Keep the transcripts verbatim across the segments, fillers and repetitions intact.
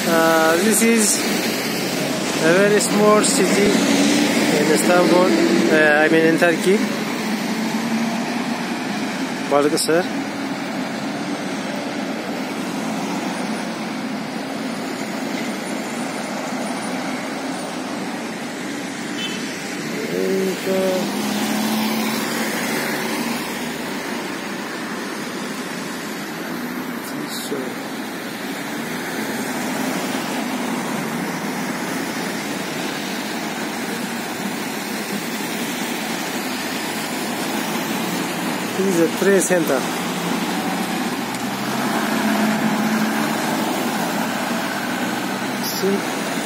Uh, this is a very small city in Istanbul, uh, I mean in Turkey, Balıkesir. This is a trade center. See?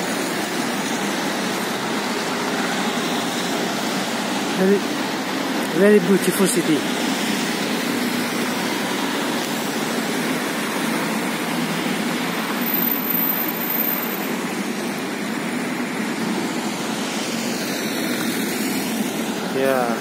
Very, very beautiful city. Yeah.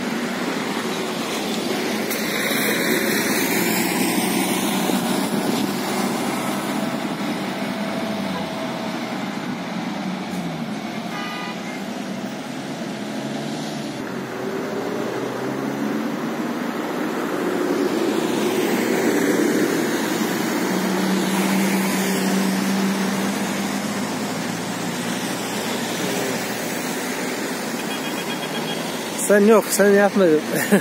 Sen yok, sen yapmadın.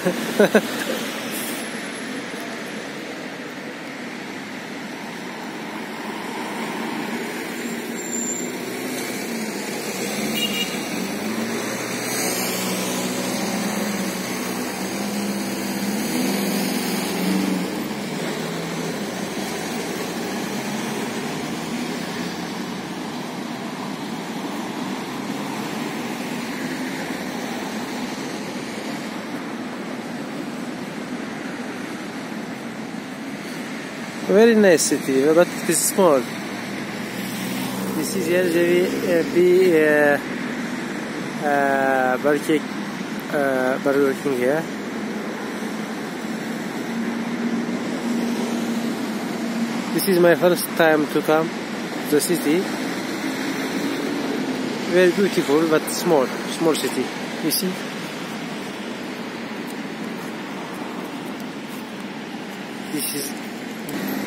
Very nice city, but it is small. This is here uh, be uh, uh, Burger uh, Burger King here. This is my first time to come to the city. Very beautiful, but small, small city. You see. This is